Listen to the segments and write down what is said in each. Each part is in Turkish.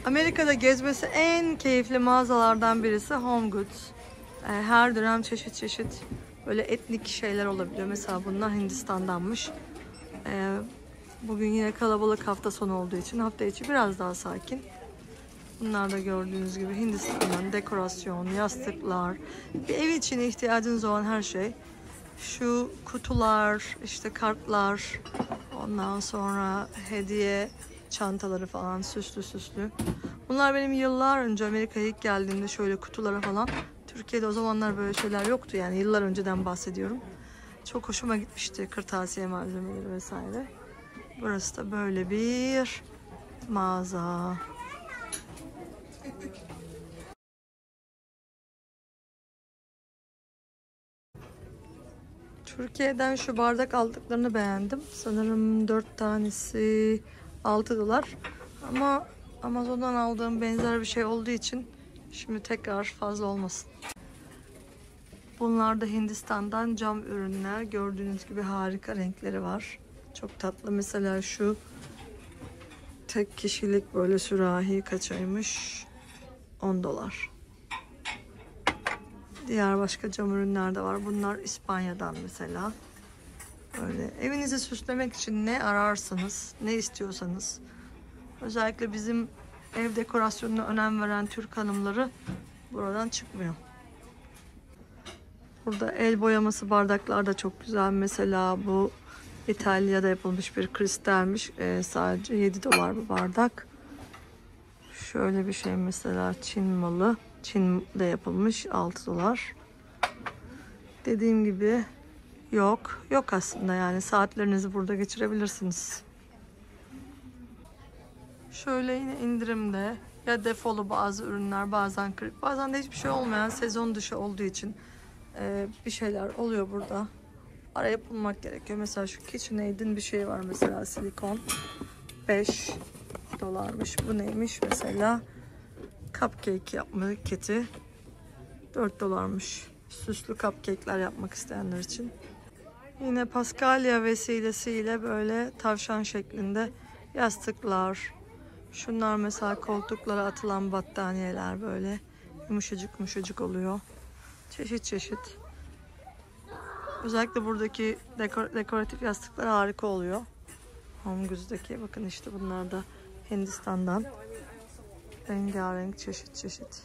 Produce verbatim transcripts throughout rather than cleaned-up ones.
Amerika'da gezmesi en keyifli mağazalardan birisi Home Goods. Her dönem çeşit çeşit böyle etnik şeyler olabiliyor. Mesela bunlar Hindistan'danmış. Bugün yine kalabalık hafta sonu olduğu için hafta içi biraz daha sakin. Bunlar da gördüğünüz gibi Hindistan'dan dekorasyon, yastıklar, bir ev için ihtiyacınız olan her şey. Şu kutular, işte kartlar, ondan sonra hediye çantaları falan süslü süslü. Bunlar benim yıllar önce Amerika'ya ilk geldiğimde şöyle kutulara falan. Türkiye'de o zamanlar böyle şeyler yoktu, yani yıllar önceden bahsediyorum. Çok hoşuma gitmişti, kırtasiye malzemeleri vesaire. Burası da böyle bir mağaza. Türkiye'den şu bardak aldıklarını beğendim. Sanırım dört tanesi altı dolar. Ama Amazon'dan aldığım benzer bir şey olduğu için şimdi tekrar fazla olmasın. Bunlar da Hindistan'dan cam ürünler. Gördüğünüz gibi harika renkleri var. Çok tatlı. Mesela şu tek kişilik böyle sürahi kaçaymış? on dolar. Diğer başka cam ürünler de var. Bunlar İspanya'dan mesela. Böyle evinizi süslemek için ne ararsanız, ne istiyorsanız. Özellikle bizim ev dekorasyonuna önem veren Türk hanımları buradan çıkmıyor. Burada el boyaması bardaklar da çok güzel. Mesela bu İtalya'da yapılmış bir kristalmiş. Ee, sadece yedi dolar bu bardak. Şöyle bir şey mesela Çin malı. Çin'de yapılmış altı dolar. Dediğim gibi yok. Yok aslında, yani saatlerinizi burada geçirebilirsiniz. Şöyle yine indirimde ya defolu bazı ürünler, bazen kırık, bazen de hiçbir şey olmayan sezon dışı olduğu için e, bir şeyler oluyor burada. Arayıp bulmak gerekiyor. Mesela şu KitchenAid'in bir şey var mesela, silikon. beş dolarmış. Bu neymiş mesela? Cupcake yapma kiti. dört dolarmış. Süslü cupcake'ler yapmak isteyenler için. Yine Paskalya vesilesiyle böyle tavşan şeklinde yastıklar. Şunlar mesela koltuklara atılan battaniyeler, böyle yumuşacık yumuşacık oluyor. Çeşit çeşit. Özellikle buradaki dekor dekoratif yastıklar harika oluyor. Home Goods'daki. Bakın işte bunlar da Hindistan'dan. Rengarenk çeşit çeşit.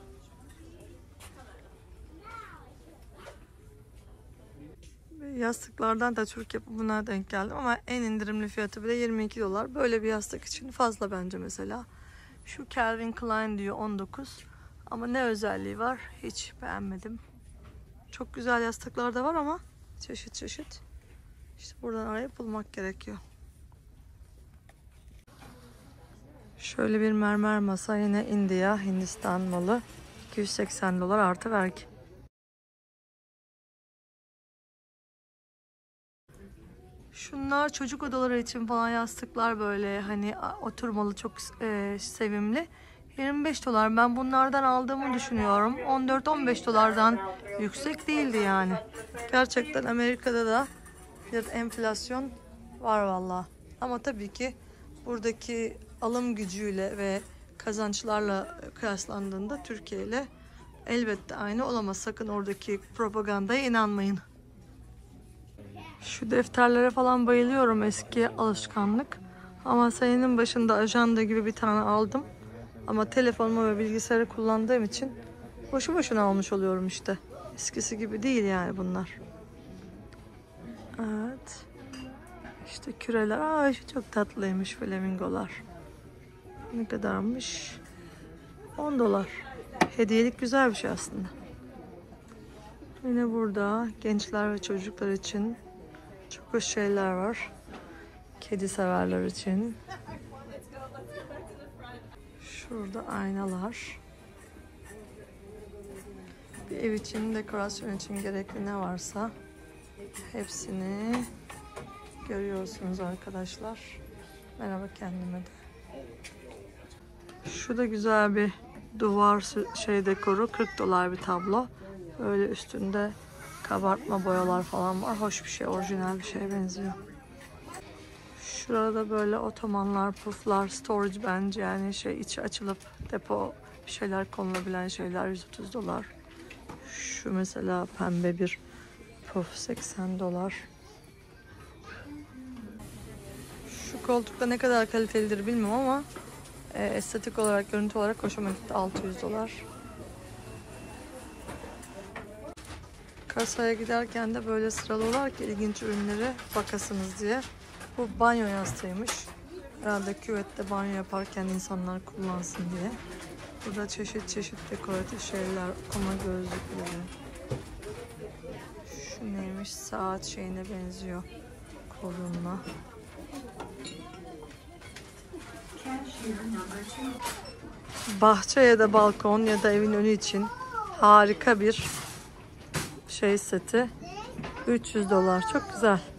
Yastıklardan da Türk yapımına denk geldim ama en indirimli fiyatı bile yirmi iki dolar. Böyle bir yastık için fazla bence mesela. Şu Calvin Klein diyor on dokuz. Ama ne özelliği var hiç beğenmedim. Çok güzel yastıklar da var ama çeşit çeşit. İşte buradan arayıp bulmak gerekiyor. Şöyle bir mermer masa, yine India, Hindistan malı. iki yüz seksen dolar artı vergi. Şunlar çocuk odaları için falan yastıklar, böyle hani oturmalı, çok e, sevimli. yirmi beş dolar. Ben bunlardan aldığımı düşünüyorum. on dört on beş dolardan yüksek değildi yani. Gerçekten Amerika'da da fiyat enflasyon var valla. Ama tabii ki buradaki alım gücüyle ve kazançlarla kıyaslandığında Türkiye ile elbette aynı olamaz. Sakın oradaki propagandaya inanmayın. Şu defterlere falan bayılıyorum, eski alışkanlık. Ama senenin başında ajanda gibi bir tane aldım. Ama telefonumu ve bilgisayarı kullandığım için boşu boşuna almış oluyorum işte. Eskisi gibi değil yani bunlar. Evet. İşte küreler. Aa, şu çok tatlıymış, flamingolar. Ne kadarmış? on dolar. Hediyelik güzel bir şey aslında. Yine burada gençler ve çocuklar için çok hoş şeyler var. Kedi severler için. Şurada aynalar. Bir ev için, dekorasyon için gerekli ne varsa hepsini görüyorsunuz arkadaşlar. Merhaba kendime de. Şu da güzel bir duvar şey dekoru. kırk dolar bir tablo. Böyle üstünde kabartma boyalar falan var. Hoş bir şey, orijinal bir şeye benziyor. Şurada böyle otomanlar, puflar, storage bence, yani şey içi açılıp depo bir şeyler konulabilen şeyler yüz otuz dolar. Şu mesela pembe bir puf seksen dolar. Şu koltukta ne kadar kalitelidir bilmiyorum ama e, estetik olarak, görüntü olarak hoşuma gitti. altı yüz dolar. Kasaya giderken de böyle sıralıyorlar ki ilginç ürünleri bakasınız diye. Bu banyo yastığıymış. Herhalde küvette banyo yaparken insanlar kullansın diye. Burada çeşit çeşit dekoratif şeyler, okuma gözlükleri. Şu neymiş? Saat şeyine benziyor. Kolunla. Bahçe ya da balkon ya da evin önü için harika bir şey seti. üç yüz dolar. Çok güzel.